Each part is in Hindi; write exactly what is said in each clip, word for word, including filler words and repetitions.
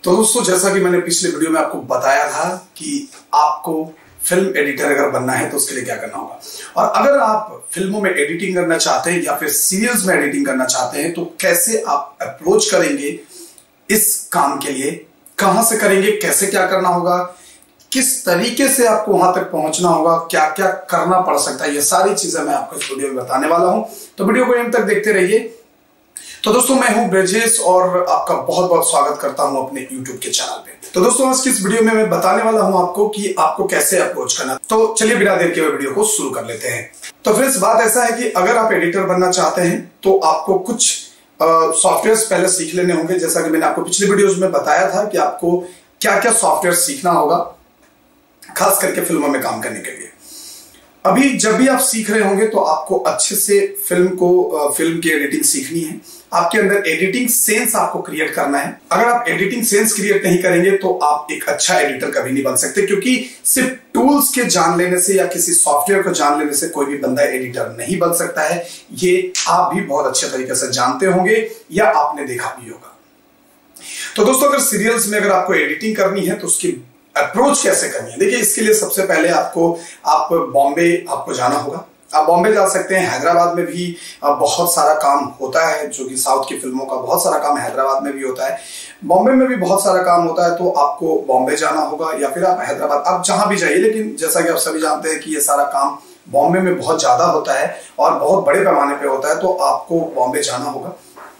तो दोस्तों, जैसा कि मैंने पिछले वीडियो में आपको बताया था कि आपको फिल्म एडिटर अगर बनना है तो उसके लिए क्या करना होगा, और अगर आप फिल्मों में एडिटिंग करना चाहते हैं या फिर सीरियल्स में एडिटिंग करना चाहते हैं तो कैसे आप अप्रोच करेंगे इस काम के लिए, कहां से करेंगे, कैसे क्या करना होगा, किस तरीके से आपको वहां तक पहुंचना होगा, क्या क्या करना पड़ सकता है, ये सारी चीजें मैं आपको इस वीडियो में बताने वाला हूं। तो वीडियो को एंड तक देखते रहिए। तो दोस्तों, मैं हूं ब्रजेश और आपका बहुत बहुत स्वागत करता हूं अपने यूट्यूब के चैनल पे। तो दोस्तों, आज की इस वीडियो में मैं बताने वाला हूं आपको कि आपको कैसे अप्रोच करना। तो चलिए बिना देर के वीडियो को शुरू कर लेते हैं। तो फ्रेंड्स, बात ऐसा है कि अगर आप एडिटर बनना चाहते हैं तो आपको कुछ सॉफ्टवेयर पहले सीख लेने होंगे। जैसा कि मैंने आपको पिछले वीडियोज में बताया था कि आपको क्या क्या सॉफ्टवेयर सीखना होगा, खास करके फिल्मों में काम करने के लिए। अभी जब भी आप सीख रहे होंगे तो आपको अच्छे से फिल्म को फिल्म की एडिटिंग सीखनी है। आपके अंदर एडिटिंग सेंस आपको क्रिएट करना है। अगर आप एडिटिंग सेंस क्रिएट नहीं करेंगे तो आप एक अच्छा एडिटर कभी नहीं बन सकते, क्योंकि सिर्फ टूल्स के जान लेने से या किसी सॉफ्टवेयर को जान लेने से कोई भी बंदा एडिटर नहीं बन सकता है। ये आप भी बहुत अच्छे तरीके से जानते होंगे या आपने देखा भी होगा। तो दोस्तों, अगर सीरियल्स में अगर आपको एडिटिंग करनी है तो उसकी अप्रोच कैसे करनी है, देखिए इसके लिए सबसे पहले आपको आप बॉम्बे आपको जाना होगा। आप बॉम्बे जा सकते हैं, हैदराबाद में भी बहुत सारा काम होता है, जो कि साउथ की फिल्मों का बहुत सारा काम हैदराबाद में भी होता है, बॉम्बे में भी बहुत सारा काम होता है। तो आपको बॉम्बे जाना होगा या फिर आप हैदराबाद, आप जहां भी जाइए, लेकिन जैसा कि आप सभी जानते हैं कि ये सारा काम बॉम्बे में बहुत ज्यादा होता है और बहुत बड़े पैमाने पे होता है। तो आपको बॉम्बे जाना होगा।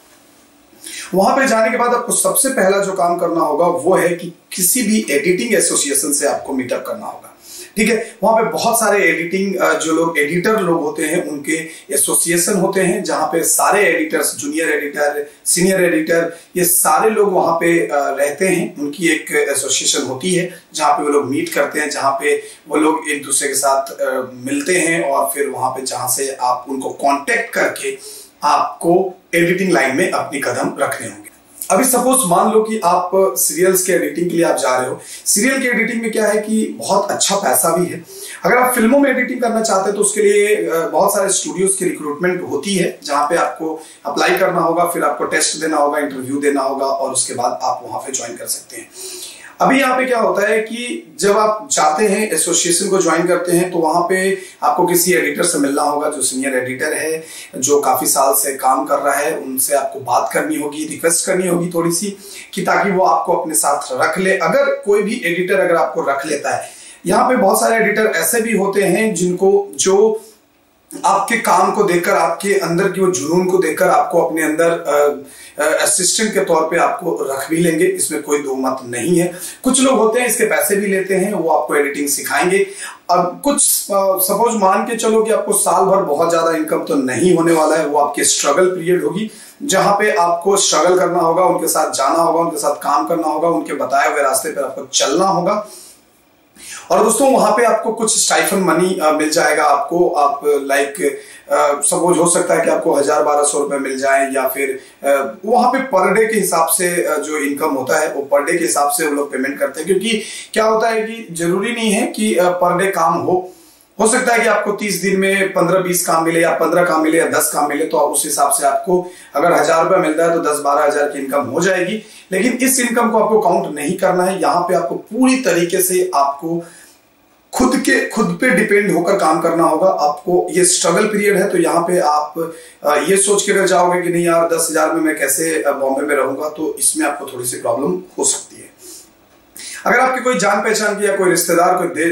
वहां पे जाने के बाद आपको सबसे पहला जो काम करना होगा वो है कि किसी भी एडिटिंग एसोसिएशन से आपको मीटअप करना होगा। ठीक है, वहां पे बहुत सारे एडिटिंग जो लोग एडिटर लोग होते हैं उनके एसोसिएशन होते हैं, जहां पे सारे editors, junior editor, senior editor, ये सारे लोग वहां पे रहते हैं। उनकी एक एसोसिएशन होती है जहां पे वो लोग मीट करते हैं, जहां पे वो लोग एक दूसरे के साथ मिलते हैं और फिर वहां पे जहां से आप उनको कॉन्टेक्ट करके आपको एडिटिंग लाइन में अपनी कदम रखने होंगे। अभी सपोज मान लो कि आप सीरियल्स के एडिटिंग के लिए आप जा रहे हो। सीरियल की एडिटिंग में क्या है कि बहुत अच्छा पैसा भी है। अगर आप फिल्मों में एडिटिंग करना चाहते हैं तो उसके लिए बहुत सारे स्टूडियोज की रिक्रूटमेंट होती है, जहां पे आपको अप्लाई करना होगा, फिर आपको टेस्ट देना होगा, इंटरव्यू देना होगा और उसके बाद आप वहां पे ज्वाइन कर सकते हैं। अभी यहाँ पे क्या होता है कि जब आप जाते हैं, एसोसिएशन को ज्वाइन करते हैं, तो वहां पे आपको किसी एडिटर से मिलना होगा जो सीनियर एडिटर है, जो काफी साल से काम कर रहा है। उनसे आपको बात करनी होगी, रिक्वेस्ट करनी होगी थोड़ी सी, कि ताकि वो आपको अपने साथ रख ले। अगर कोई भी एडिटर अगर आपको रख लेता है, यहाँ पे बहुत सारे एडिटर ऐसे भी होते हैं जिनको जो आपके काम को देखकर, आपके अंदर की वो जुनून को देखकर आपको अपने अंदर असिस्टेंट के तौर पे आपको रख भी लेंगे, इसमें कोई दो मत नहीं है। कुछ लोग होते हैं इसके पैसे भी लेते हैं, वो आपको एडिटिंग सिखाएंगे। अब कुछ सपोज मान के चलो कि आपको साल भर बहुत ज्यादा इनकम तो नहीं होने वाला है, वो आपके स्ट्रगल पीरियड होगी, जहां पे आपको स्ट्रगल करना होगा, उनके साथ जाना होगा, उनके साथ काम करना होगा, उनके बताए हुए रास्ते पर आपको चलना होगा। और दोस्तों, वहां पे आपको कुछ स्टाइफन मनी मिल जाएगा। आपको आप लाइक सपोज हो सकता है कि आपको हजार बारह सौ रुपए मिल जाए, या फिर वहां पे पर डे के हिसाब से जो इनकम होता है वो पर डे के हिसाब से वो लोग पेमेंट करते हैं। क्योंकि क्या होता है कि जरूरी नहीं है कि पर डे काम हो हो सकता है कि आपको तीस दिन में पंद्रह बीस काम मिले, या पंद्रह काम मिले, या दस काम मिले, तो उस हिसाब से आपको अगर हजार रुपया मिलता है तो दस बारह हजार की इनकम हो जाएगी। लेकिन इस इनकम को आपको काउंट नहीं करना है। यहाँ पे आपको पूरी तरीके से आपको खुद के खुद पे डिपेंड होकर काम करना होगा। आपको ये स्ट्रगल पीरियड है, तो यहाँ पे आप ये सोच के अगर जाओगे कि नहीं यार दस हजार में मैं कैसे बॉम्बे में रहूंगा, तो इसमें आपको थोड़ी सी प्रॉब्लम हो सकती है। अगर आपके कोई जान पहचान की या कोई रिश्तेदार, कोई दे,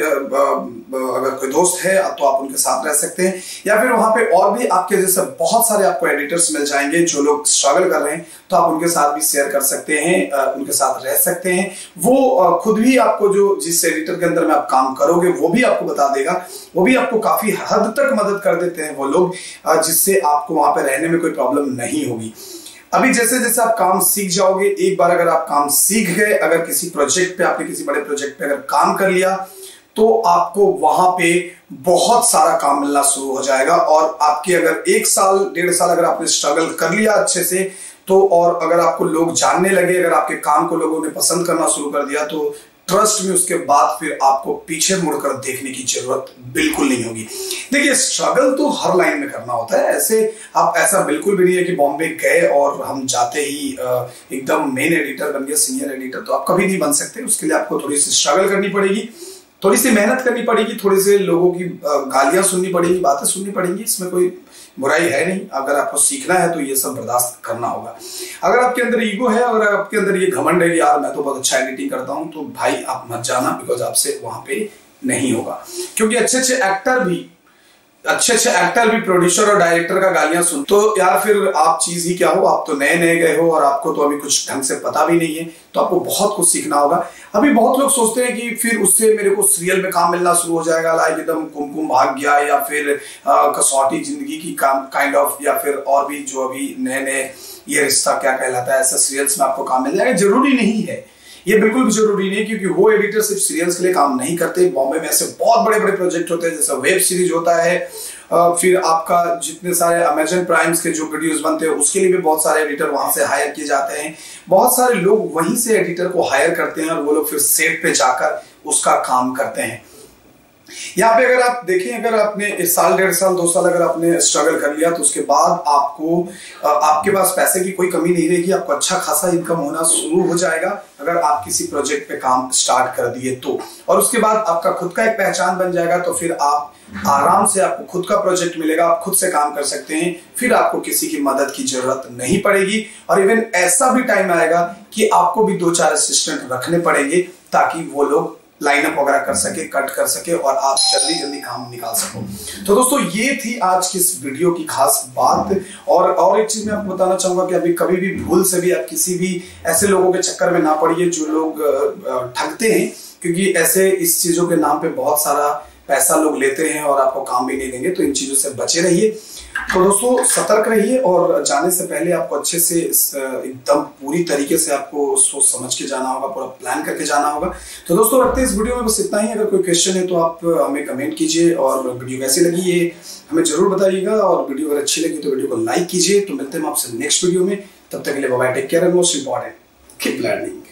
अगर कोई दोस्त है तो आप उनके साथ रह सकते हैं, या फिर वहां पे और भी आपके जैसे बहुत सारे आपको एडिटर्स मिल जाएंगे जो लोग स्ट्रगल कर रहे हैं, तो आप उनके साथ भी शेयर कर सकते हैं, उनके साथ रह सकते हैं। वो खुद भी आपको, जो जिस एडिटर के अंदर में आप काम करोगे वो भी आपको बता देगा, वो भी आपको काफी हद तक मदद कर देते हैं वो लोग, जिससे आपको वहां पे रहने में कोई प्रॉब्लम नहीं होगी। अभी जैसे जैसे आप काम सीख जाओगे, एक बार अगर आप काम सीख गए, अगर किसी प्रोजेक्ट पे, आपने किसी बड़े प्रोजेक्ट पे अगर काम कर लिया, तो आपको वहां पे बहुत सारा काम मिलना शुरू हो जाएगा। और आपके अगर एक साल डेढ़ साल अगर आपने स्ट्रगल कर लिया अच्छे से, तो और अगर आपको लोग जानने लगे, अगर आपके काम को लोगों ने पसंद करना शुरू कर दिया, तो ट्रस्ट में उसके बाद फिर आपको पीछे मुड़कर देखने की जरूरत बिल्कुल नहीं होगी। देखिए, स्ट्रगल तो हर लाइन में करना होता है। ऐसे आप ऐसा बिल्कुल भी नहीं है कि बॉम्बे गए और हम जाते ही एकदम मेन एडिटर बन गए, सीनियर एडिटर, तो आप कभी नहीं बन सकते। उसके लिए आपको थोड़ी सी स्ट्रगल करनी पड़ेगी, थोड़ी सी मेहनत करनी पड़ेगी, थोड़ी से लोगों की गालियां सुननी पड़ेगी, बातें सुननी पड़ेंगी। इसमें कोई बुराई है नहीं। अगर आपको सीखना है तो ये सब बर्दाश्त करना होगा। अगर आपके अंदर ईगो है और आपके अंदर ये घमंड है कि यार मैं तो बहुत अच्छा एडिटिंग करता हूं, तो भाई आप मत जाना, बिकॉज आपसे वहां पे नहीं होगा। क्योंकि अच्छे अच्छे एक्टर भी अच्छे अच्छे एक्टर भी प्रोड्यूसर और डायरेक्टर का गालियां सुन, तो यार फिर आप चीज ही क्या हो। आप तो नए नए गए हो और आपको तो अभी कुछ ढंग से पता भी नहीं है, तो आपको बहुत कुछ सीखना होगा। अभी बहुत लोग सोचते हैं कि फिर उससे मेरे को सीरियल में काम मिलना शुरू हो जाएगा, लाइक एकदम कुमकुम भाग्य या फिर कसौटी जिंदगी की काम काइंड ऑफ, या फिर और भी जो अभी नए नए ये रिश्ता क्या कहलाता है, ऐसे सीरियल्स में आपको काम मिल जाएगा। जरूरी नहीं है, ये बिल्कुल भी जरूरी नहीं, क्योंकि वो एडिटर सिर्फ सीरियल्स के लिए काम नहीं करते। बॉम्बे में ऐसे बहुत बड़े बड़े प्रोजेक्ट होते हैं, जैसे वेब सीरीज होता है, फिर आपका जितने सारे अमेजन प्राइम्स के जो वीडियोस बनते हैं उसके लिए भी बहुत सारे एडिटर वहां से हायर किए जाते हैं। बहुत सारे लोग वहीं से एडिटर को हायर करते हैं और वो लोग फिर सेट पे जाकर उसका काम करते हैं। यहाँ पे अगर आप देखें, अगर आपने इस साल डेढ़ साल दो साल अगर आपने स्ट्रगल कर लिया, तो उसके बाद आपको आपके पास पैसे की कोई कमी नहीं रहेगी। आपको अच्छा खासा इनकम होना शुरू हो जाएगा अगर आप किसी प्रोजेक्ट पे काम स्टार्ट कर दिए तो। और उसके बाद आपका खुद का एक पहचान बन जाएगा, तो फिर आप आराम से आपको खुद का प्रोजेक्ट मिलेगा, आप खुद से काम कर सकते हैं, फिर आपको किसी की मदद की जरूरत नहीं पड़ेगी। और इवन ऐसा भी टाइम आएगा कि आपको भी दो चार असिस्टेंट रखने पड़ेंगे, ताकि वो लोग लाइनअप वगैरह कर सके, कट कर सके और आप जल्दी जल्दी काम निकाल सको। तो दोस्तों, ये थी आज की इस वीडियो की खास बात। और और एक चीज मैं आपको बताना चाहूंगा कि अभी कभी भी भूल से भी आप किसी भी ऐसे लोगों के चक्कर में ना पड़िए जो लोग ठगते हैं, क्योंकि ऐसे इस चीजों के नाम पे बहुत सारा पैसा लोग लेते हैं और आपको काम भी नहीं देंगे। तो इन चीजों से बचे रहिए। तो दोस्तों, सतर्क रहिए और जाने से पहले आपको अच्छे से एकदम पूरी तरीके से आपको सोच समझ के जाना होगा, पूरा प्लान करके जाना होगा। तो दोस्तों, रखते हैं इस वीडियो में बस इतना ही। अगर कोई क्वेश्चन है तो आप हमें कमेंट कीजिए, और वीडियो कैसी लगी ये हमें जरूर बताइएगा। और वीडियो अगर अच्छी लगी तो वीडियो को लाइक कीजिए। तो मिलते हैं आपसे नेक्स्ट वीडियो में, तब तक के लिए bye bye, take care and most important keep learning.